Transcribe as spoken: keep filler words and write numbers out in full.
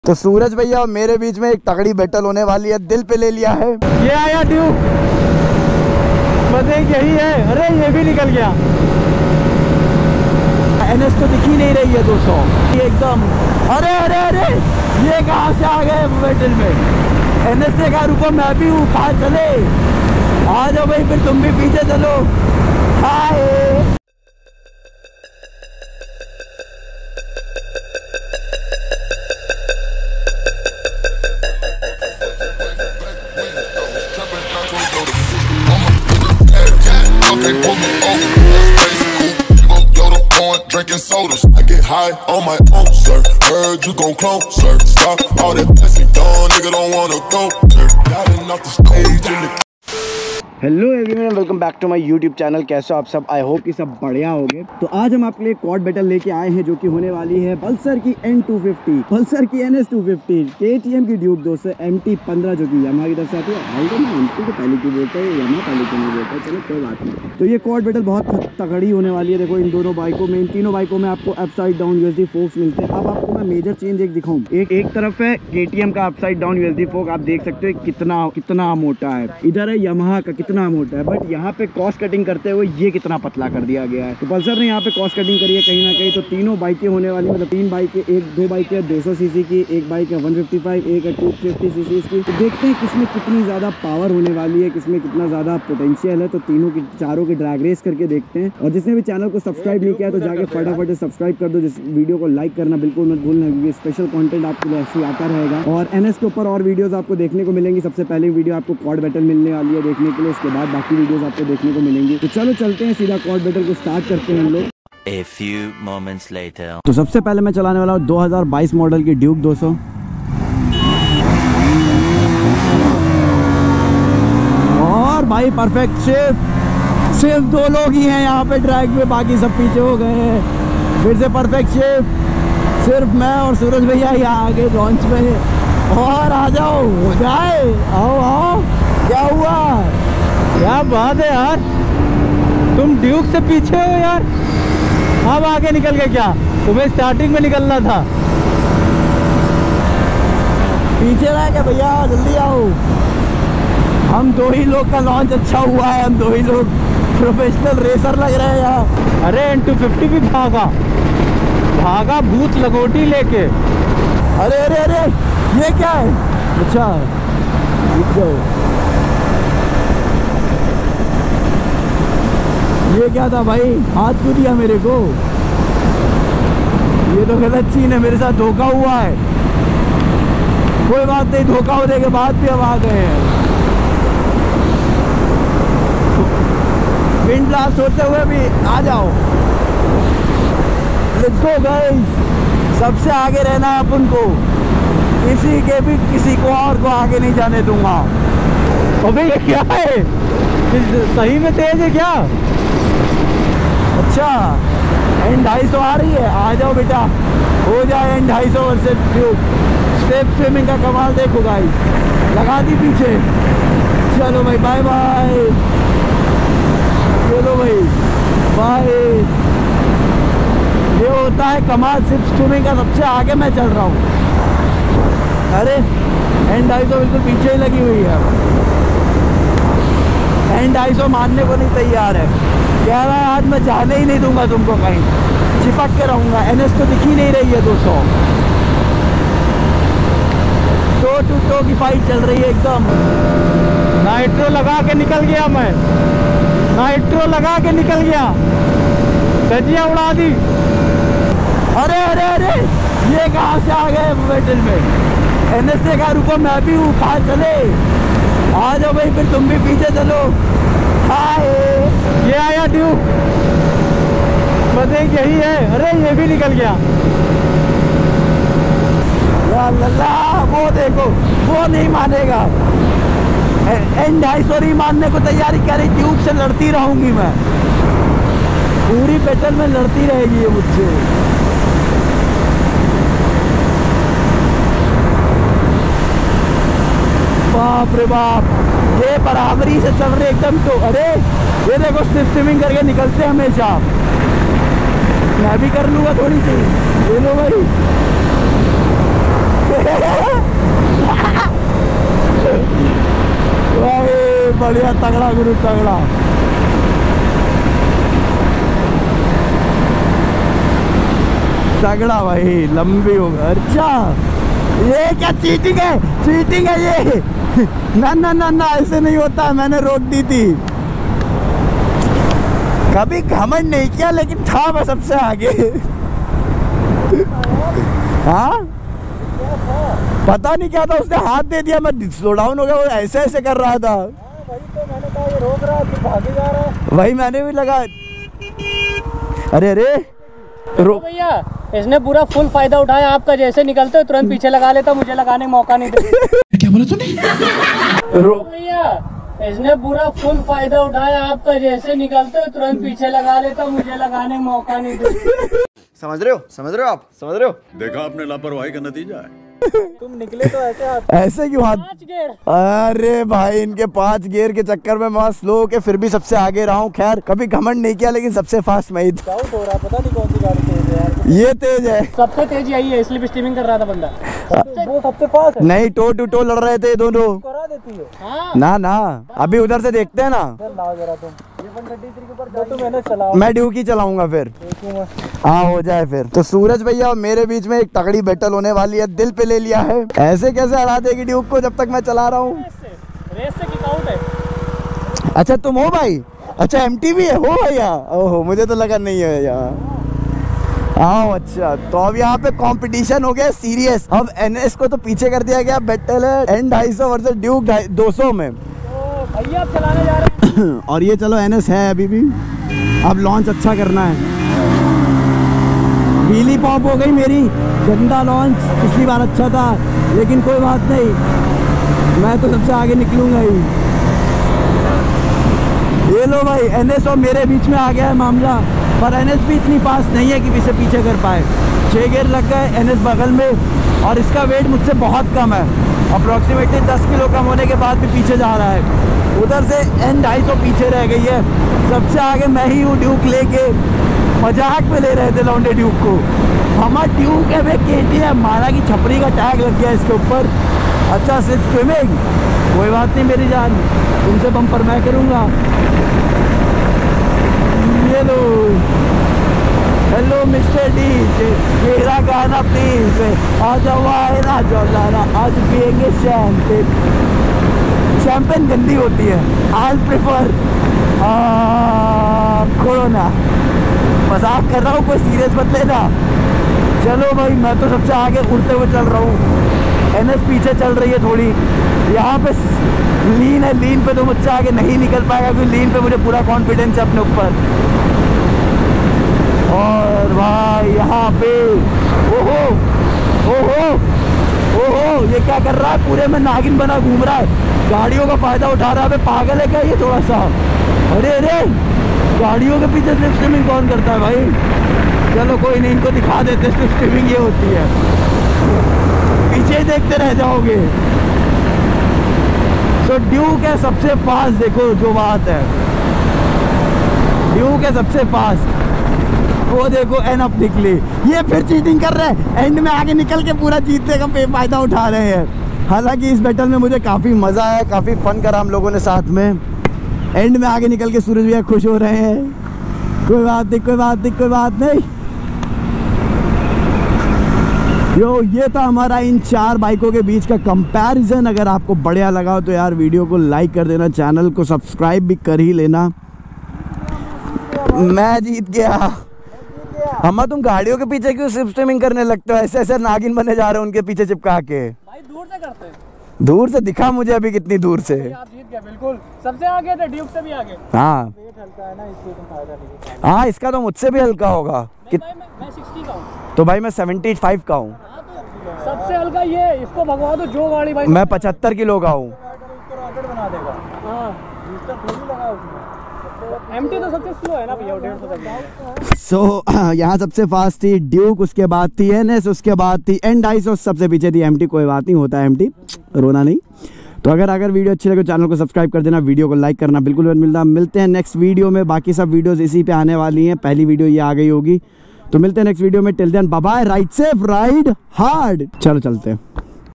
तो सूरज भैया और मेरे बीच में एक तगड़ी बैटल होने वाली है, दिल पे ले लिया है। ये आया ड्यूक, बस एक यही है। अरे ये भी निकल गया। एनएस तो दिख ही नहीं रही है दोस्तों, ये एकदम। अरे अरे अरे ये कहाँ से आ गए बैटल में। एनएस ने कहा रुको मैं भी हूँ, कहाँ चले, आ जाओ भाई, फिर तुम भी पीछे चलो। Hi drinking sodas, I get high on my own, sir. Heard you gon' clone, sir. Stop all that messy, dumb nigga don't wanna go, sir. Got enough the stage in the hello everyone, welcome back to my YouTube channel. कैसे हो आप सब? I hope कि सब बढ़िया होंगे। तो आज हम आपके लिए क्वाड बैटल लेके आए हैं जो कि होने वाली है पल्सर की एन टू फिफ्टी, पल्सर की N S two fifty, KTM की ड्यूक दोस्तों, एम टी पंद्रह जो कि यामाहा की तरफ से आती है। हाल में एम टी को पहले की बोलते हैं, यामाहा पहले की नहीं बोलता है, चलो कोई बात नहीं। तो ये क्वाड बैटल बहुत तगड़ी होने वाली है। देखो इन दोनों बाइकों में, इन तीनों बाइकों में आपको अपसाइड डाउन यूएसडी फोक्स मिलते हैं। अब आपको मैं मेजर चेंज एक दिखाऊं। एक एक तरफ है केटीएम का अपसाइड डाउन यूएसडी फोक, आप देख सकते हो कितना कितना मोटा है। इधर है यामाहा का, कितना मोटा है। बट यहाँ पे कॉस्ट कटिंग करते हुए ये कितना पतला कर दिया गया है। तो पल्सर ने यहाँ पे कॉस्ट कटिंग करी है कहीं ना कहीं। तो तीनों बाइकें होने वाली, मतलब तीन बाइकें, एक दो बाइकें है दो सौ सीसी की, एक बाइक है वन फिफ्टी फाइव, एक है टू फिफ्टी सीसी की। तो देखते हैं किसमें कितनी ज़्यादा पावर होने वाली है, किसमें कितना ज़्यादा पोटेंशियल है। तो तीनों की चारों की ड्रैग रेस करके देखते हैं। और जिसने भी चैनल को सब्सक्राइब नहीं किया तो जाके फटाफट से सब्सक्राइब कर दो। जिस वीडियो को लाइक करना बिल्कुल मत भूलना, क्योंकि स्पेशल कंटेंट आपके लिए ऐसे आता रहेगा। और एनएस के ऊपर और वीडियोस आपको देखने को मिलेंगी। सबसे पहले वीडियो आपको क्वाड बैटल मिलने वाली है देखने के लिए, उसके बाद बाकी वीडियोस आपको देखने को मिलेंगी। तो चलो चलते हैं, सीधा क्वाड बैटल को स्टार्ट करते हैं हम लोग। A few moments later. तो सबसे पहले मैं चलाने वाला हूँ दो हज़ार बाईस मॉडल की ड्यूक दो सौ। और भाई परफेक्ट शिफ्ट, सिर्फ दो लोग ही हैं यहाँ पे ट्रैक में, बाकी सब पीछे हो गए हैं। फिर से परफेक्ट शिफ्ट, सिर्फ मैं और सूरज भैया यहाँ आगे लॉन्च में। और आ जाओ, हो जाए, आओ आओ। क्या हुआ? क्या बात है यार, तुम ड्यूक से पीछे हो यार। अब आगे निकल गए क्या? तुम्हें स्टार्टिंग में निकलना था। पीछे रह गया भैया, जल्दी आओ। हम दो ही लोग का लॉन्च अच्छा हुआ है, हम दो ही लोग प्रोफेशनल रेसर लग रहे हैं यार। अरे एन टू फिफ्टी भी भागा भागा भूत लगोटी लेके। अरे अरे अरे ये क्या है? अच्छा रुक जाओ, ये क्या था भाई? हाथ क्यों दिया मेरे को? ये तो गलत चीज है, मेरे साथ धोखा हुआ है। कोई बात नहीं, धोखा होने के बाद भी हम आ गए हैं। विंड ब्लास्ट होते हुए भी आ जाओ। लेट्स गो गाइस, सबसे आगे रहना है अपन को, किसी के भी किसी को और को आगे नहीं जाने दूंगा। अबे ये क्या है? सही में तेज है क्या? अच्छा एन ढाई सौ आ रही है, आ जाओ बेटा, हो जाए एन ढाई सौ वर्सेस ड्यूक। स्टेप स्विमिंग का कमाल देखो गाइस, लगा दी पीछे। चलो भाई बाय बाय, चलो भाई बाय। ये होता है कमाल सिर्फ स्विमिंग का, सबसे आगे मैं चल रहा हूँ। अरे एन ढाई सौ बिल्कुल पीछे ही लगी हुई है, एन ढाई सौ मानने को नहीं तैयार है। कह रहा है आज मैं जाने ही नहीं दूंगा तुमको, कहीं चिपक के रहूंगा। एनएस तो दिख ही नहीं रही है दोस्तों, टो टू टो की फाइट चल रही है एकदम। नाइट्रो लगा के निकल गया मैं, नाइट्रो लगा के निकल गया, धजिया उड़ा दी। अरे अरे अरे ये कहाँ से आ गए बैटल में। एनएस ने कहा रुको मैं भी हूँ, कहाँ चले, आ जाओ भाई, फिर तुम भी पीछे चलो। हाय ये आया ड्यूक, बस एक यही है। अरे ये भी निकल गया। या लल्ला, वो देखो, वो नहीं मानेगा। एन ढाई सौ नहीं मानने को तैयारी करी, ड्यूक से लड़ती रहूंगी मैं, पूरी बैटल में लड़ती रहेगी ये मुझसे। बाप रे बाप, ये बराबरी से चल रहे एकदम। तो अरे ये देखो स्विमिंग करके निकलते हमेशा, मैं भी कर लूँगा थोड़ी सी। ये लो भाई, भाई बढ़िया, तगड़ा गुरु, तगड़ा। तगड़ा भाई, लंबी होगा। अच्छा ये क्या चीटिंग है? चीटिंग है ये। ना ना ना ना, ऐसे नहीं होता। मैंने रोक दी थी। कभी घमंड नहीं किया, लेकिन था मैं सबसे आगे। हाँ पता नहीं क्या था, उसने हाथ दे दिया, मैं स्लो डाउन हो गया, वो ऐसे ऐसे कर रहा था। वही तो मैंने कहा ये रोक रहा है, भागे जा रहा है। वही मैंने भी लगा। अरे अरे रोक भैया, इसने पूरा फुल फायदा उठाया आपका। जैसे निकलते हो तुरंत पीछे लगा लेता, मुझे लगाने का मौका नहीं देता। क्या बोला तूने? रोक भैया, इसने पूरा फुल फायदा उठाया आपका। जैसे निकलते हो तुरंत पीछे लगा लेता, मुझे लगाने का मौका नहीं देता। समझ रहे हो? समझ रहे हो आप? समझ रहे हो? देखा आपने लापरवाही का नतीजा है। तुम निकले तो ऐसे हाथ, ऐसे क्यों हाथ? पांच गेयर। अरे भाई, इनके पांच गियर के चक्कर में मैं स्लो के फिर भी सबसे आगे रहा हूँ। खैर कभी घमंड नहीं किया, लेकिन सबसे फास्ट मैं ही था। डाउट हो रहा, पता नहीं कौन सी गाड़ी तेज है यार। ये तेज है, सबसे तेज यही है, इसलिए स्टीमिंग कर रहा था बंदा। वो सबसे फास्ट है। नहीं टो टू टो लड़ रहे थे दोनों। करा देती है। हाँ। ना ना, अभी उधर से देखते हैं ना। लाओ जरा तुम ये वन थर्टी थ्री के ऊपर तो मैंने चलाओ। मैं ड्यूक ही चलाऊंगा फिर। हाँ हो जाए फिर। तो सूरज भैया और मेरे बीच में एक तगड़ी बैटल होने वाली है। दिल पे ले लिया है। ऐसे कैसे हरा देगी ड्यूक को जब तक मैं चला रहा हूँ? रेस से किक आउट है। अच्छा तुम हो भाई? अच्छा एमटीवी है हो भैया? ओहो, मुझे तो लगा नहीं है यहाँ। हाँ अच्छा, तो अब यहाँ पे कंपटीशन हो गया सीरियस। अब एनएस को तो पीछे कर दिया गया। बैटल है एन ढाई सौ वर्सेस ड्यूक दो सौ में। तो भैया आप चलाने जा रहे हैं। और ये चलो एनएस है अभी भी। अब लॉन्च अच्छा करना है। व्हीली पॉप हो गई मेरी, गंदा लॉन्च। पिछली बार अच्छा था, लेकिन कोई बात नहीं, मैं तो सबसे आगे निकलूंगा ही। ये लो भाई, एनएस और मेरे बीच में आ गया है मामला। पर एनएस भी इतनी फास्ट नहीं है कि इसे पीछे कर पाए। छः गियर लग गए, एनएस बगल में, और इसका वेट मुझसे बहुत कम है। अप्रॉक्सीमेटली दस किलो कम होने के बाद भी पीछे जा रहा है। उधर से एन ढाई सौ पीछे रह गई है। सबसे आगे मैं ही हूँ ड्यूक लेके। मजाक में ले रहे थे लौंडे ड्यूक को। हमारा ड्यूक है वे के टी एम, माना की छपरी का टैग लग गया इसके ऊपर। अच्छा सिर्फ स्विमिंग, कोई बात नहीं मेरी जान, तुमसे बम्पर मैं करूँगा। ये लो, हेलो मिस्टर डी, मेरा गाना प्लीज, आ जाओ आए ना जौलाना, आज पियेंगे शैम्पेन। शैम्पेन गंदी होती है। I prefer Corona. मजाक कर रहा हूँ, कोई सीरियस मत लेना। चलो भाई, मैं तो सबसे आगे उड़ते हुए चल रहा हूँ। एनएस पीछे चल रही है थोड़ी। यहाँ पे लीन है, लीन पे तो मुझसे आगे नहीं निकल पाएगा, क्योंकि लीन पे मुझे पूरा कॉन्फिडेंस है अपने ऊपर। और भाई यहाँ पे ओहो ओहो ओहो, ये क्या कर रहा है? पूरे में नागिन बना घूम रहा है, गाड़ियों का फायदा उठा रहा है। पागल है क्या ये थोड़ा सा? अरे अरे, गाड़ियों के पीछे स्लिप स्ट्रीमिंग कौन करता है भाई? चलो कोई नहीं, इनको दिखा देते स्लिप स्ट्रीमिंग ये होती है। पीछे ही देखते रह जाओगे। तो ड्यूक है सबसे फास्ट। देखो जो बात है, ड्यूक है सबसे फास्ट। वो देखो एन अप निकली। ये फिर चीटिंग कर रहे हैं, एंड में आगे निकल के पूरा जीतने का फायदा उठा रहे हैं। हालांकि इस बैटल में मुझे काफ़ी मज़ा आया, काफ़ी फन करा हम लोगों ने साथ में। एंड में आगे निकल के सूरज भैया खुश हो रहे हैं। कोई बात नहीं, कोई बात नहीं, कोई बात नहीं। यो, ये था हमारा इन चार बाइकों के बीच का कंपैरिजन। अगर आपको बढ़िया लगा हो तो यार वीडियो को लाइक कर देना, चैनल को सब्सक्राइब भी कर ही लेना। मैं जीत गया। अम्मा तुम गाड़ियों के पीछे क्यों स्लिप स्ट्रीमिंग करने लगते हो? ऐसे ऐसे नागिन बने जा रहे हो उनके पीछे चिपका के। भाई दूर से करते हैं। दूर से दिखा मुझे अभी कितनी दूर से। आप जीत गए बिल्कुल, सबसे आगे थे, ड्यूक से भी आगे। हाँ वेट हल्का है ना, इसलिए तुम फायदा नहीं। हाँ, इसका तो मुझसे भी हल्का होगा। कित... मैं, मैं साठ का हूँ। तो भाई मैं पचहत्तर का हूँ। सबसे हल्का ये, इसको भगवा दो जो गाड़ी भाई। मैं पचहत्तर किलो का हूँ। बना देगा। हाँ, एमटी तो सबसे स्लो है ना भैया, डेढ़ सौ तक। सो यहाँ सबसे फास्ट थी ड्यूक, उसके बाद थी एनएस, उसके बाद थी एन ढाई सौ, सबसे पीछे थी एमटी। कोई बात नहीं, होता है एमटी, रोना नहीं। तो अगर अगर वीडियो अच्छी लगे चैनल को सब्सक्राइब कर देना, वीडियो को लाइक करना बिल्कुल मत मिलता। मिलते हैं नेक्स्ट वीडियो में। बाकी सब वीडियोस इसी पे आने वाली हैं, पहली वीडियो ये आ गई होगी। तो मिलते हैं नेक्स्ट वीडियो में। Till then bye bye, ride safe, ride hard. चलो चलते हैं।